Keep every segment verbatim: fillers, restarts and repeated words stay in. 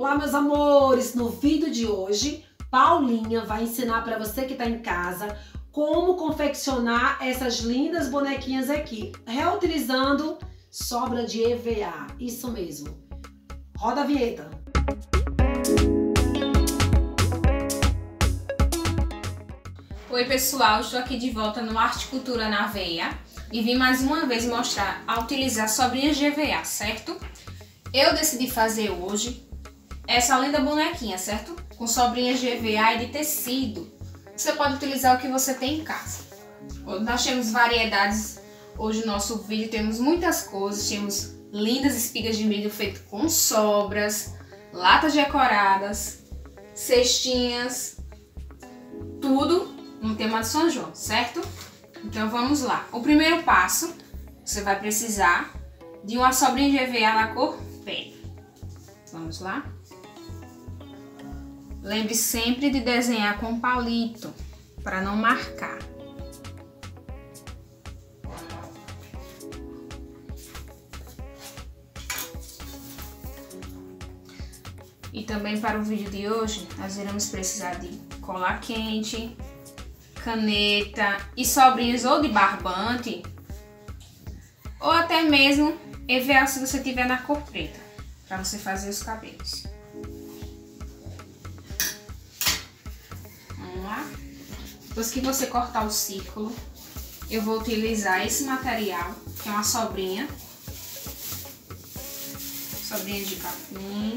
Olá, meus amores! No vídeo de hoje, Paulinha vai ensinar para você que está em casa como confeccionar essas lindas bonequinhas aqui, reutilizando sobra de E V A. Isso mesmo. Roda a vinheta. Oi pessoal, estou aqui de volta no Arte Cultura na Veia e vim mais uma vez mostrar a utilizar sobrinhas de E V A, certo? Eu decidi fazer hoje essa linda bonequinha, certo? Com sobrinhas de E V A e de tecido. Você pode utilizar o que você tem em casa. Nós temos variedades, hoje no nosso vídeo temos muitas coisas, temos lindas espigas de milho feitas com sobras, latas decoradas, cestinhas, tudo no tema de São João, certo? Então vamos lá. O primeiro passo, você vai precisar de uma sobrinha de E V A na cor pele. Vamos lá? Lembre sempre de desenhar com palito, para não marcar. E também para o vídeo de hoje, nós iremos precisar de cola quente, caneta e sobrinhas ou de barbante, ou até mesmo E V A se você tiver na cor preta, para você fazer os cabelos. Vamos lá? Depois que você cortar o círculo, eu vou utilizar esse material, que é uma sobrinha, sobrinha de capim,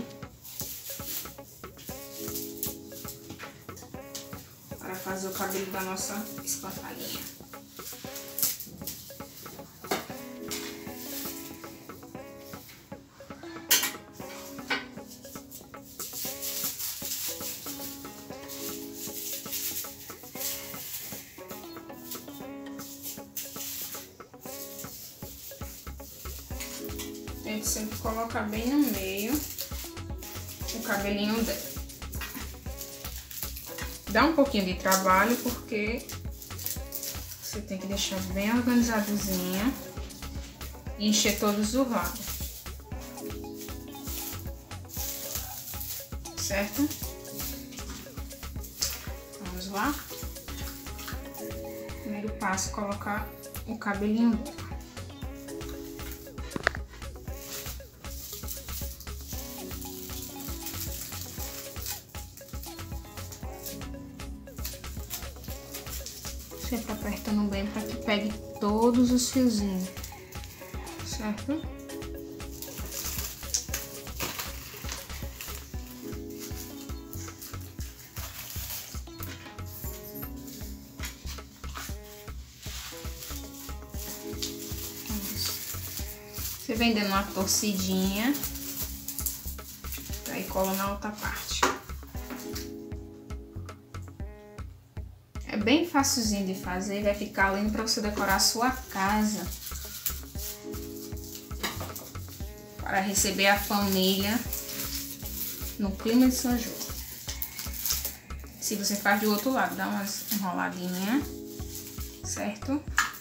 para fazer o cabelo da nossa espantalhinha. Tente sempre colocar bem no meio o cabelinho dela. Dá um pouquinho de trabalho porque você tem que deixar bem organizadozinha e encher todos os lados, certo? Vamos lá? Primeiro passo, colocar o cabelinho dela. Sempre apertando bem para que pegue todos os fiozinhos, certo? Você vem dando uma torcidinha, aí cola na outra parte. É bem facilzinho de fazer, vai ficar lindo para você decorar a sua casa, para receber a família no clima de São João. Se você faz do outro lado, dá umas enroladinhas, certo?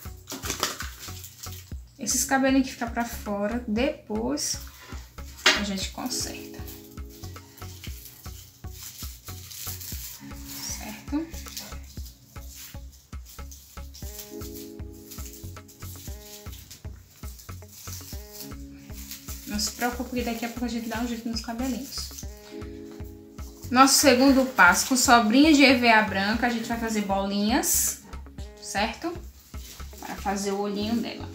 Esses cabelinhos que ficam para fora, depois a gente conserta, certo? Não se preocupe que daqui a pouco a gente dá um jeito nos cabelinhos. Nosso segundo passo, com sobrinhas de E V A branca, a gente vai fazer bolinhas, certo? Para fazer o olhinho dela.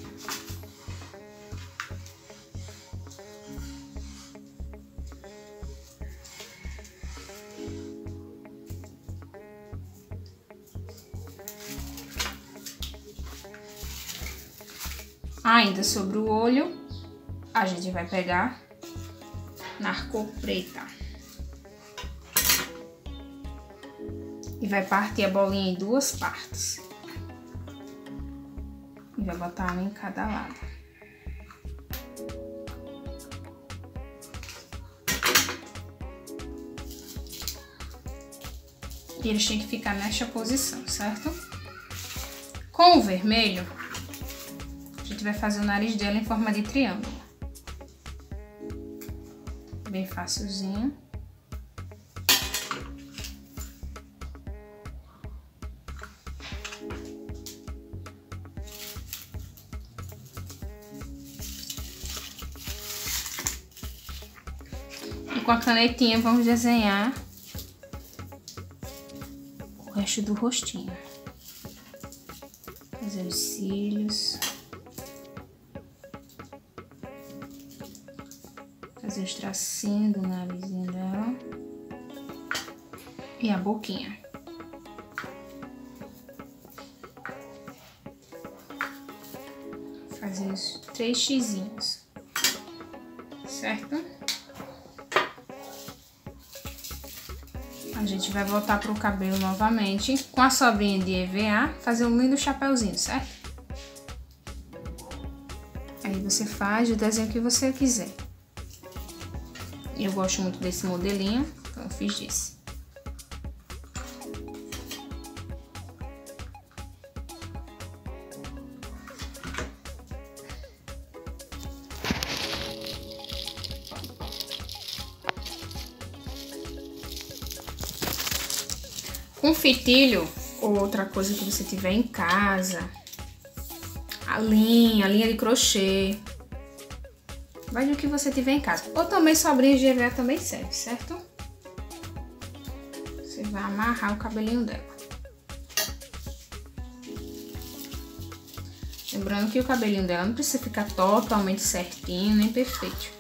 Ainda sobre o olho, a gente vai pegar na cor preta e vai partir a bolinha em duas partes e vai botar uma em cada lado. E eles têm que ficar nesta posição, certo? Com o vermelho, a gente vai fazer o nariz dela em forma de triângulo. Bem facilzinho. com a canetinha, vamos desenhar o resto do rostinho. Fazer os cílios. Fazer os tracinhos do narizinho dela. E a boquinha. Fazer os três xizinhos. Certo? A gente vai voltar pro cabelo novamente com a sobrinha de E V A, fazer um lindo chapéuzinho, certo? Aí você faz o desenho que você quiser. Eu gosto muito desse modelinho, então eu fiz desse. Com fitilho ou outra coisa que você tiver em casa, a linha, a linha de crochê, vai do que você tiver em casa. Ou também sobrinha de E V A também serve, certo? Você vai amarrar o cabelinho dela. Lembrando que o cabelinho dela não precisa ficar totalmente certinho, nem perfeito.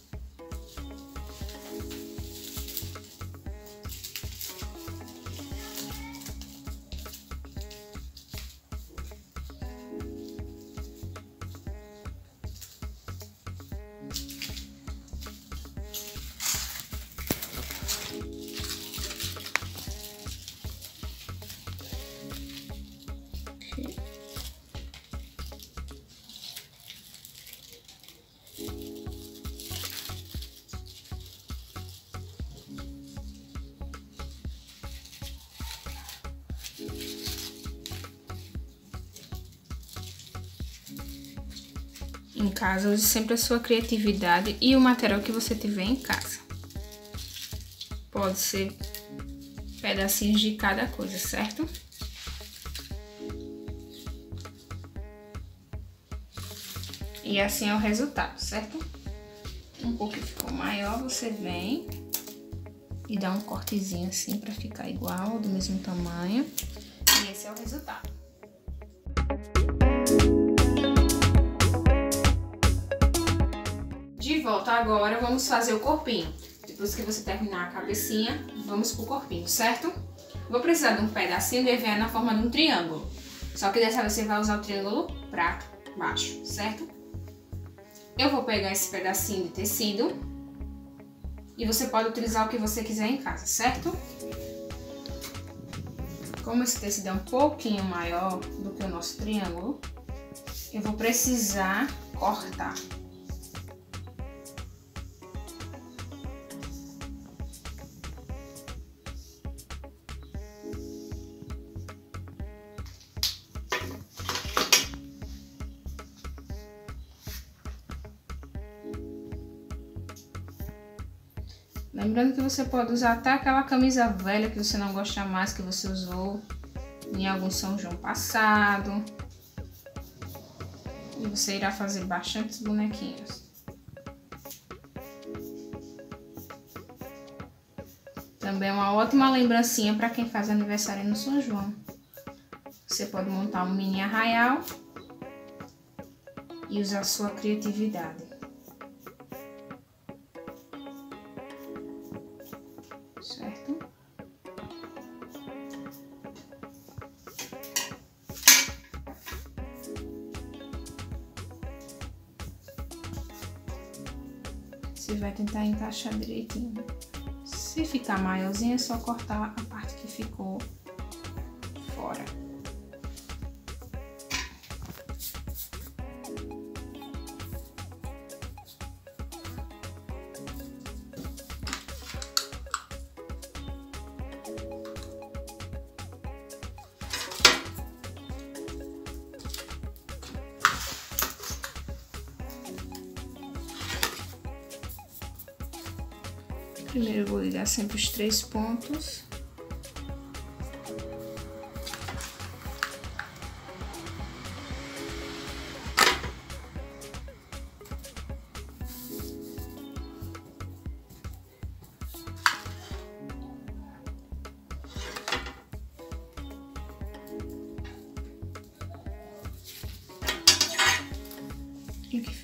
Em casa, use sempre a sua criatividade e o material que você tiver em casa. Pode ser pedacinhos de cada coisa, certo? E assim é o resultado, certo? Um pouco ficou maior, você vem e dá um cortezinho assim pra ficar igual, do mesmo tamanho. E esse é o resultado. De volta agora, vamos fazer o corpinho. Depois que você terminar a cabecinha, vamos pro corpinho, certo? Vou precisar de um pedacinho de E V A na forma de um triângulo. Só que dessa vez você vai usar o triângulo pra baixo, certo? Eu vou pegar esse pedacinho de tecido e você pode utilizar o que você quiser em casa, certo? Como esse tecido é um pouquinho maior do que o nosso triângulo, eu vou precisar cortar. Lembrando que você pode usar até aquela camisa velha que você não gosta mais, que você usou em algum São João passado. E você irá fazer bastantes bonequinhos. Também é uma ótima lembrancinha para quem faz aniversário no São João. Você pode montar um mini arraial e usar a sua criatividade. Certo? Você vai tentar encaixar direitinho. Se ficar maiorzinho, é só cortar a parte que ficou fora. Primeiro eu vou ligar sempre os três pontos.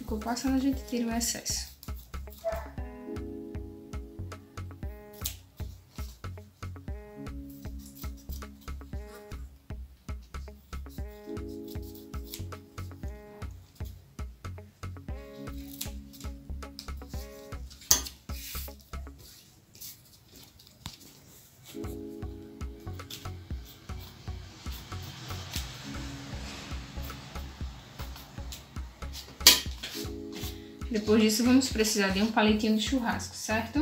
ficou passando, a gente tira o excesso. Depois disso, vamos precisar de um palitinho de churrasco, certo?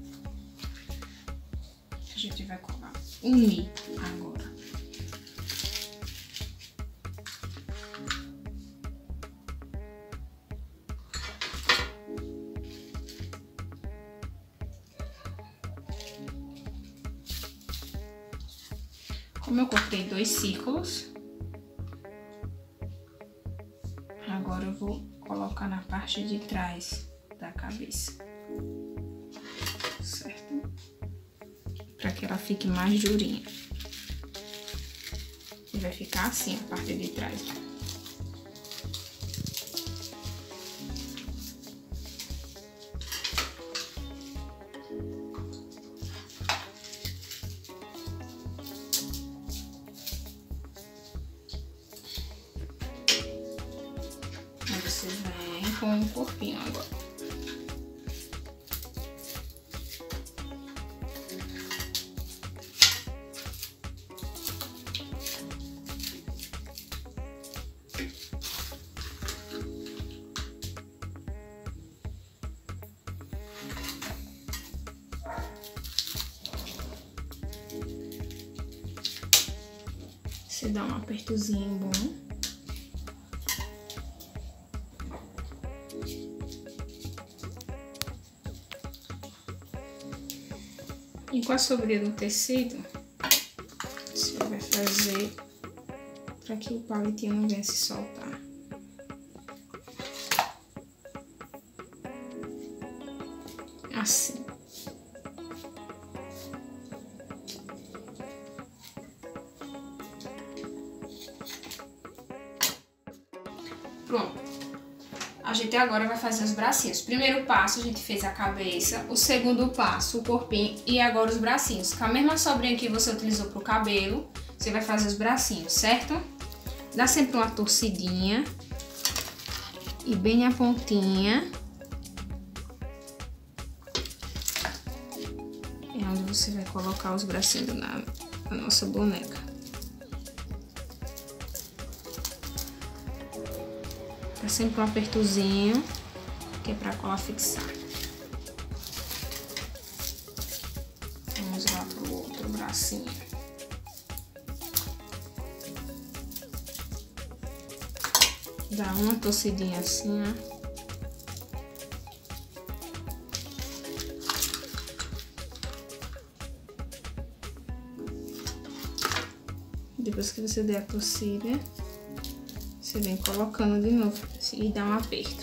A gente vai unir agora. Como eu cortei dois círculos, agora eu vou colocar na parte de trás da cabeça, certo? Para que ela fique mais durinha. E vai ficar assim a parte de trás. Você vem com um corpinho agora. Você dá um apertozinho bom. E com a sobrinha do tecido, você vai fazer para que o palitinho não venha se soltar. Assim. Pronto. A gente agora vai fazer os bracinhos. Primeiro passo, a gente fez a cabeça. O segundo passo, o corpinho. E agora os bracinhos. Com a mesma sobrinha que você utilizou pro cabelo, você vai fazer os bracinhos, certo? Dá sempre uma torcidinha. E bem a pontinha. É onde você vai colocar os bracinhos na, na nossa boneca. Dá sempre um apertozinho, que é pra cola fixar. Vamos lá pro outro bracinho. Dá uma torcidinha assim, ó. Depois que você der a torcida, você vem colocando de novo e dá um aperto.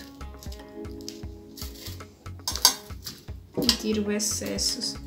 E tira o excesso.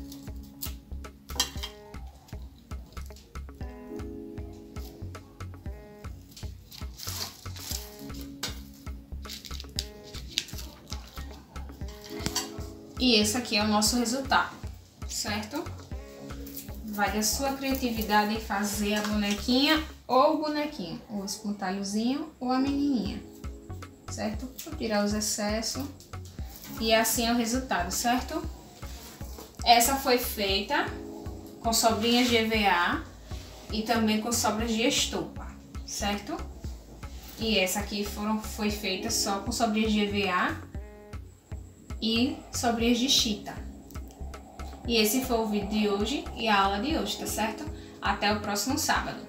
E esse aqui é o nosso resultado, certo? Vai da sua criatividade em fazer a bonequinha ou o bonequinho, ou o espantalhozinho ou a menininha, certo? Vou tirar os excessos e assim é o resultado, certo? Essa foi feita com sobrinhas de E V A e também com sobras de estopa, certo? E essa aqui foram, foi feita só com sobrinhas de E V A e sobrinhas de chita. E esse foi o vídeo de hoje e a aula de hoje, tá certo? Até o próximo sábado.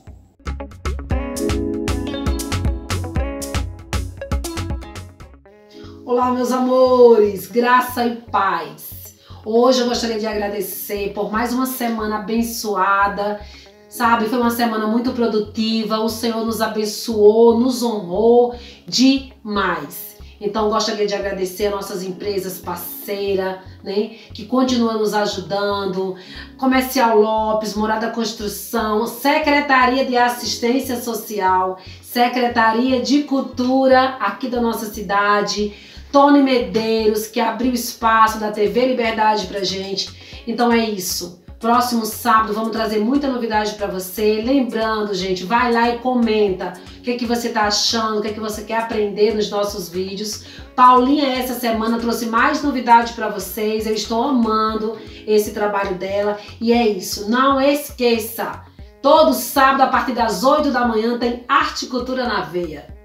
Olá, meus amores, graça e paz. Hoje eu gostaria de agradecer por mais uma semana abençoada, sabe? Foi uma semana muito produtiva, o Senhor nos abençoou, nos honrou demais. Então, gostaria de agradecer nossas empresas parceiras, né, que continuam nos ajudando. Comercial Lopes, Morada Construção, Secretaria de Assistência Social, Secretaria de Cultura aqui da nossa cidade, Tony Medeiros, que abriu espaço da T V Liberdade pra gente. Então é isso. Próximo sábado vamos trazer muita novidade para você. Lembrando, gente, vai lá e comenta o que, que você tá achando, o que, que você quer aprender nos nossos vídeos. Paulinha essa semana trouxe mais novidade para vocês. Eu estou amando esse trabalho dela. E é isso, não esqueça. Todo sábado, a partir das oito da manhã, tem Arte e Cultura na Veia.